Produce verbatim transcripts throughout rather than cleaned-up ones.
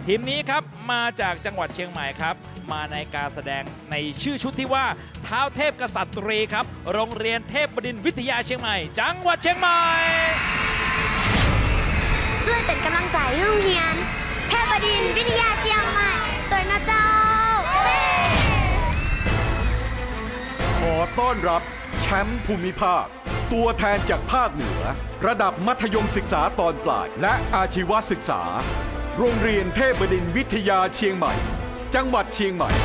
ทีมนี้ครับมาจากจังหวัดเชียงใหม่ครับมาในการแสดงในชื่อชุดที่ว่าท้าวเทพกษัตรีครับโรงเรียนเทพบดินทร์วิทยาเชียงใหม่จังหวัดเชียงใหม่ช่วยเป็นกำลังใจให้โรงเรียนเทพบดินทร์วิทยาเชียงใหม่ตัวนะเจ้าขอต้อนรับแชมป์ภูมิภาคตัวแทนจากภาคเหนือระดับมัธยมศึกษาตอนปลายและอาชีวศึกษาโรงเรียนเทพบดินทร์วิทยาเชียงใหม่จังหวัดเชียงใหม่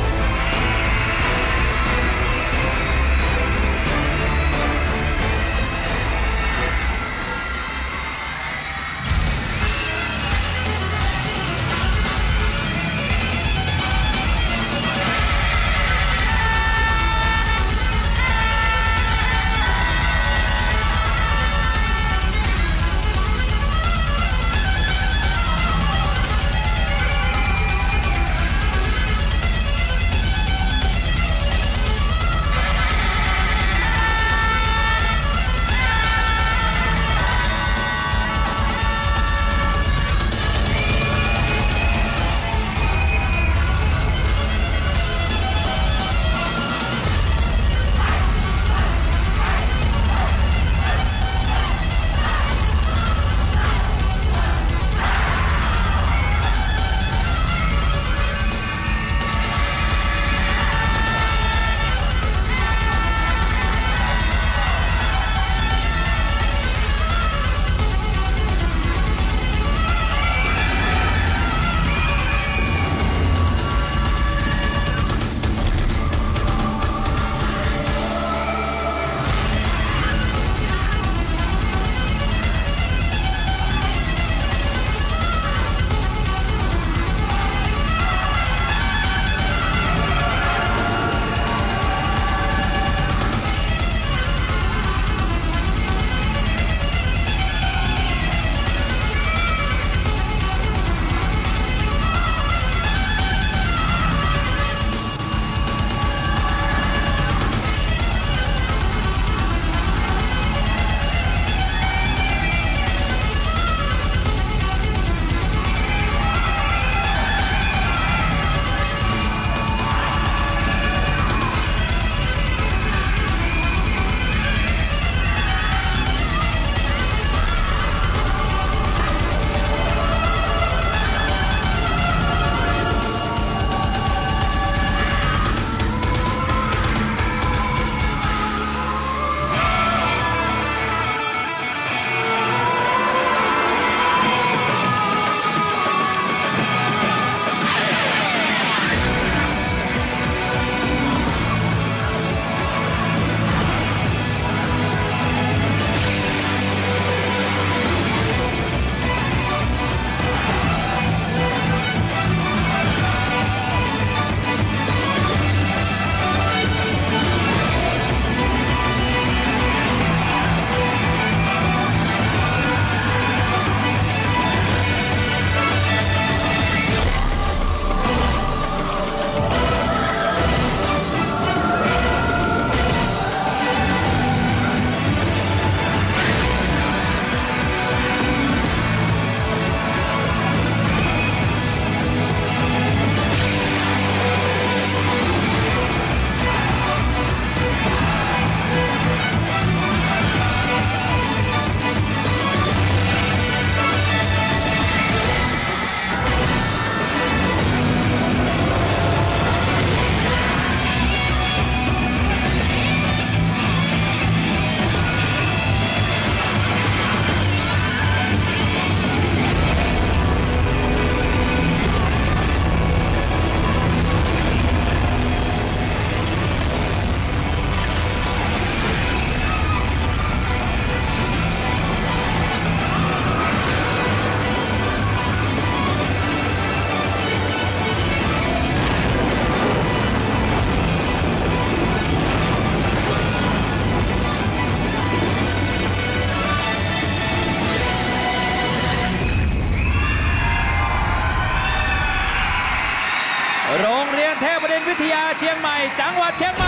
โรงเรียนเทพบดินทร์วิทยาเชียงใหม่จังหวัดเชียงใหม่